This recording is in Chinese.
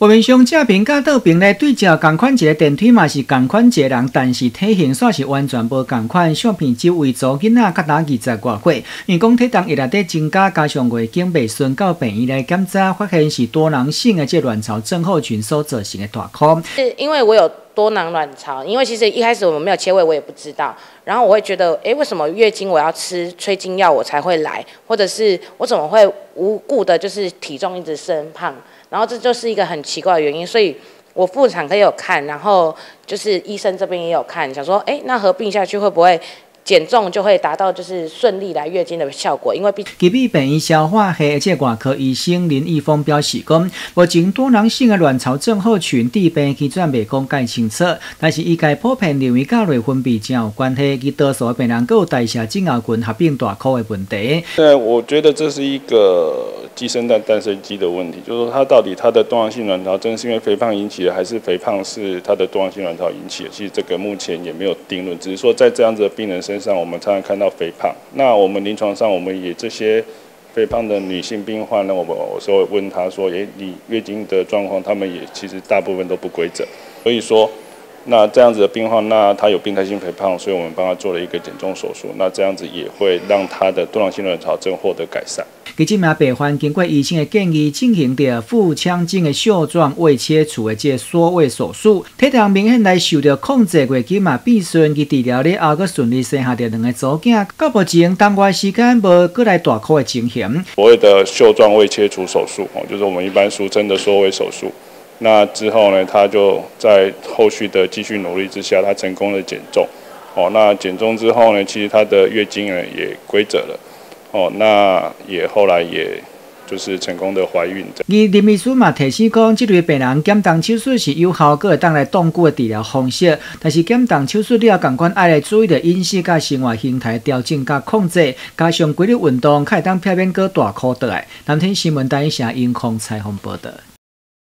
我们上正边甲倒边咧对照同款一个电梯嘛是同款一个人，但是体型煞是完全无同款。相片只为组囡仔较大20外岁，因讲体重一内底增加，加上月经未顺到病院来检查，发现是多囊性的这卵巢症候群所造成的大哭。 是因为我有多囊卵巢，因为其实一开始我们没有切胃，我也不知道。然后我会觉得，为什么月经我要吃催经药我才会来，或者是我怎么会无故的就是体重一直升胖？然后这就是一个很奇怪的原因，所以我妇产科也有看，然后就是医生这边也有看，想说，那合并下去会不会减重就会达到就是顺利来月经的效果？因为吉米病院消化系而且外科医生林义峰表示讲，目前多囊性的卵巢症候群治病期虽然未讲介清楚，但是伊甲普遍认为甲内分泌真有关系，其多数的病人有代谢症候群合并大哭的问题。 对，我觉得这是一个鸡生蛋，蛋生鸡的问题，就是说它的多囊性卵巢症是因为肥胖引起的，还是肥胖是它的多囊性卵巢引起的？其实这个目前也没有定论，只是说在这样子的病人身上，我们常常看到肥胖。那我们临床上，我们也这些肥胖的女性病患呢，我说问她说，你月经的状况，她们也其实大部分都不规则，所以说。那这样子的病患，那他有病态性肥胖，所以我们帮他做了一个减重手术。那这样子也会让他的多囊性卵巢症获得改善。 这名病患经过医生的建议，进行着腹腔镜的袖状胃切除的这缩胃手术，体重明显来受到控制，月经嘛变顺，其治疗了后，佮顺利生下着2个祖囝。到目前当外时间无过来大哭的情形。 所谓的袖状胃切除手术，就是我们一般俗称的缩胃手术。那之后呢，他就在后续的继续努力之下，他成功的减重。那减重之后呢，其实他的月经呢也规则了。那也后来也就是成功的怀孕。 而林医师嘛提醒讲，这类病人减重手术是有效，个当来当久的治疗方式。但是减重手术了，同款爱来注意的饮食甲生活形态调整甲控制，加上规律运动，可以当避免个大哭倒来。南天新闻台声音控采访报道。